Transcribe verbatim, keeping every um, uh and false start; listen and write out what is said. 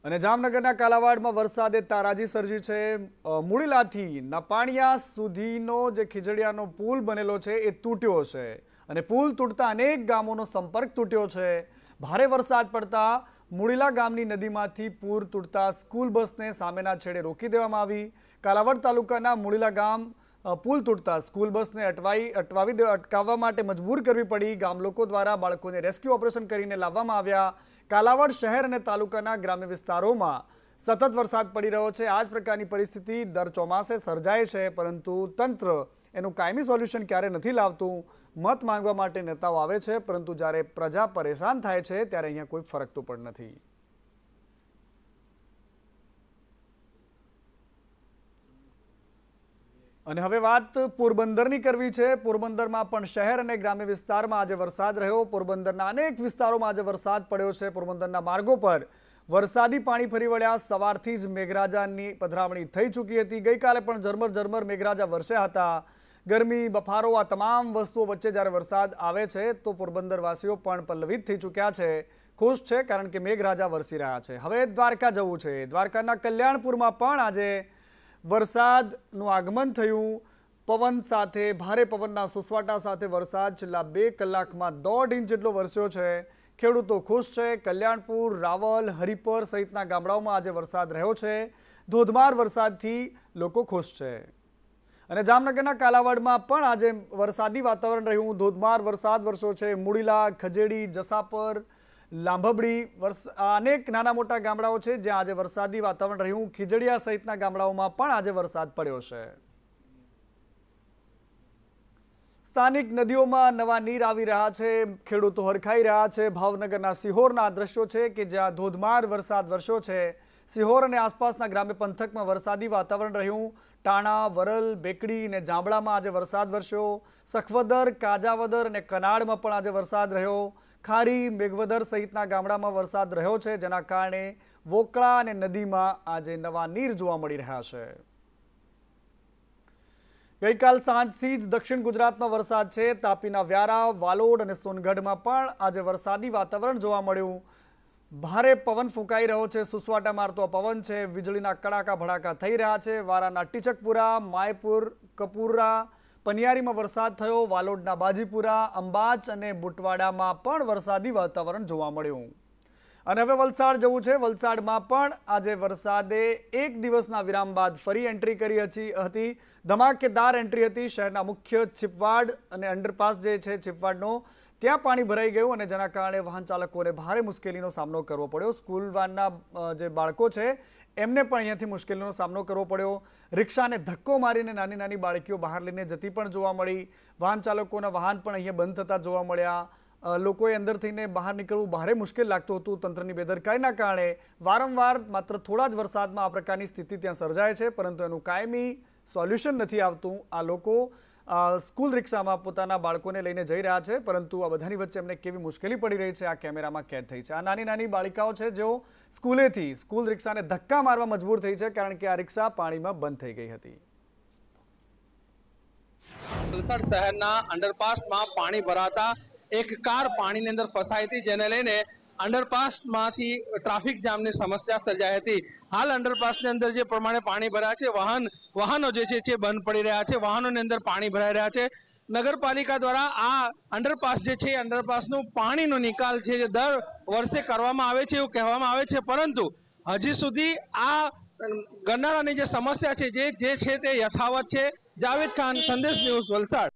અને જામનગરના કાલાવાડમાં વરસાદે તારાજી સર્જી છે। મુળીલાથી નપાણિયા સુધીનો જે ખીજડીયાનો પુલ બનેલો છે એ તૂટ્યો છે અને પુલ તૂટતા અનેક ગામોનો સંપર્ક તૂટ્યો છે। ભારે વરસાદ પડતા મુળીલા ગામની નદીમાંથી પૂર તૂટતા સ્કૂલ બસને સામેના છેડે રોકી દેવામાં આવી। કાલાવાડ તાલુકાના મુળીલા ગામ પુલ તૂટતા સ્કૂલ બસને અટવાઈ અટવાવી દે અટકાવવા માટે મજબૂર કરવી પડી। ગામ લોકો દ્વારા બાળકોને રેસ્ક્યુ ઓપરેશન કરીને લાવવામાં આવ્યા। કાલાવાડ શહેર અને તાલુકાના ગ્રામ્ય વિસ્તારોમાં સતત વરસાદ પડી રહ્યો છે। આ જ પ્રકારની પરિસ્થિતિ દર ચોમાસે સર્જાય છે, પરંતુ તંત્ર એનું કાયમી સોલ્યુશન ક્યારે નથી લાવતું। મત માંગવા માટે નેતાઓ આવે છે, પરંતુ જ્યારે પ્રજા પરેશાન થાય છે ત્યારે અહીંયા કોઈ ફરક તો પણ નથી। અને હવે વાત પોરબંદરની કરવી છે। પોરબંદરમાં પણ શહેર અને ગ્રામ્ય વિસ્તારમાં આજે વરસાદ રહ્યો। પોરબંદરના અનેક વિસ્તારોમાં આજે વરસાદ પડ્યો છે। પોરબંદરના માર્ગો પર વરસાદી પાણી ફરી વળ્યા। સવારથી જ મેઘરાજાની પધરામણી થઈ ચૂકી હતી। ગઈકાલે પણ ઝરમર ઝરમર મેઘરાજા વરસ્યા હતા। ગરમી, બફારો આ તમામ વસ્તુઓ વચ્ચે જ્યારે વરસાદ આવે છે તો પોરબંદરવાસીઓ પણ પલ્લવિત થઈ ચૂક્યા છે, ખુશ છે, કારણ કે મેઘરાજા વરસી રહ્યા છે। હવે દ્વારકા જવું છે। દ્વારકાના કલ્યાણપુરમાં પણ આજે વરસાદનું આગમન થયું। પવન સાથે ભારે પવનના સુસવાટા સાથે વરસાદ છેલ્લા બે કલાકમાં દોઢ ઇંચ જેટલો વરસ્યો છે। ખેડૂતો ખુશ છે। કલ્યાણપુર, રાવલ, હરિપર સહિતના ગામડાઓમાં આજે વરસાદ રહ્યો છે। ધોધમાર વરસાદથી લોકો ખુશ છે। અને જામનગરના કાલાવાડમાં પણ આજે વરસાદી વાતાવરણ રહ્યું। ધોધમાર વરસાદ વરસ્યો છે। મુળીલા, ખજેડી, જસાપર, લાંભબડી અનેક નાના મોટા ગામડાઓ છે જ્યાં આજે વરસાદી વાતાવરણ રહ્યું। ખીજડીયા સહિતના ગામડાઓમાં પણ આજે વરસાદ પડ્યો છે। સ્થાનિક નદીઓમાં નવા નીર આવી રહ્યા છે। ખેડૂતો હરખાઈ રહ્યા છે। ભાવનગરના સિહોરના દ્રશ્યો છે કે જ્યાં ધોધમાર વરસાદ વરસ્યો છે। સિહોર અને આસપાસના ગ્રામ્ય પંથકમાં વરસાદી વાતાવરણ રહ્યું। ટાણા, વરલ, બેકડી અને જાંબળામાં આજે વરસાદ વરસ્યો। સખવદર, કાજાવદર અને કનાડમાં પણ આજે વરસાદ રહ્યો। ખારી, મેઘવદર સહિતના ગામડામાં વરસાદ રહ્યો છે, જેના કારણે વોકળા અને નદીમાં આજે નવા નીર જોવા મળી રહ્યા છે। ગઈકાલ સાંજથી જ દક્ષિણ ગુજરાતમાં વરસાદ છે। તાપીના વ્યારા, વાલોડ અને સોનગઢમાં પણ આજે વરસાદી વાતાવરણ જોવા મળ્યું। ભારે પવન ફૂંકાઈ રહ્યો છે। સુસવાટા મારતો પવન છે। વીજળીના કડાકા ભડાકા થઈ રહ્યા છે। વારાના ટીચકપુરા, માયપુર, કપુરા, પનિયારીમાં વરસાદ થયો। વાલોડના બાજીપુરા, અંબાચ અને બુટવાડામાં પણ વરસાદી વાતાવરણ જોવા મળ્યું। અને હવે વલસાડ જવું છે। વલસાડમાં પણ આજે વરસાદે એક દિવસના વિરામ બાદ ફરી એન્ટ્રી કરી હતી। ધમાકેદાર એન્ટ્રી હતી। શહેરના મુખ્ય છીપવાડ અને અંડરપાસ જે છે છીપવાડનો, ત્યાં પાણી ભરાઈ ગયું અને જેના કારણે વાહન ચાલકોને ભારે મુશ્કેલીનો સામનો કરવો પડ્યો। સ્કૂલ વાનના જે બાળકો છે એમને પણ અહીંયાથી મુશ્કેલીનો સામનો કરવો પડ્યો। રિક્ષાને ધક્કો મારીને નાની નાની બાળકીઓ બહાર લઈને જતી પણ જોવા મળી। વાહન ચાલકોના વાહન પણ અહીંયા બંધ થતા જોવા મળ્યા। લોકોએ અંદર થઈને બહાર નીકળવું ભારે મુશ્કેલ લાગતું હતું। તંત્રની બેદરકારીના કારણે વારંવાર માત્ર થોડા જ વરસાદમાં આ પ્રકારની સ્થિતિ ત્યાં સર્જાય છે, પરંતુ એનું કાયમી સોલ્યુશન નથી આવતું। આ લોકો સ્કૂલ રિક્ષામાં પોતાના બાળકોને લઈને જઈ રહ્યા છે, પરંતુ આ બધાની વચ્ચે એમને કેવી મુશ્કેલી પડી રહી છે આ કેમેરામાં કેદ થઈ છે। આ નાની નાની બાળિકાઓ છે જેઓ સ્કૂલેથી સ્કૂલ રિક્ષાને ધક્કા મારવા મજબૂર થઈ છે, કારણ કે આ રિક્ષા પાણીમાં બંધ થઈ ગઈ હતી। વલસાડ શહેરના અંડરપાસમાં પાણી ભરાતા એક કાર પાણીની અંદર ફસાઈ હતી, જેને લઈને અંડરપાસમાંથી ટ્રાફિક જામની સમસ્યા સર્જાઈ હતી। હાલ અંડરપાસની અંદર જે પ્રમાણે પાણી ભરાયા છે, વાહન વાહનો જે છે તે બંધ પડી રહ્યા છે। વાહનોની અંદર પાણી ભરાઈ રહ્યા છે। નગરપાલિકા દ્વારા આ અંડરપાસ જે છે અંડરપાસનું પાણીનો નિકાલ છે જે દર વર્ષે કરવામાં આવે છે એવું કહેવામાં આવે છે, પરંતુ હજી સુધી આ ગરનાળાની જે સમસ્યા છે જે જે છે તે યથાવત છે। જાવેદ ખાન, સંદેશ ન્યૂઝ, વલસાડ।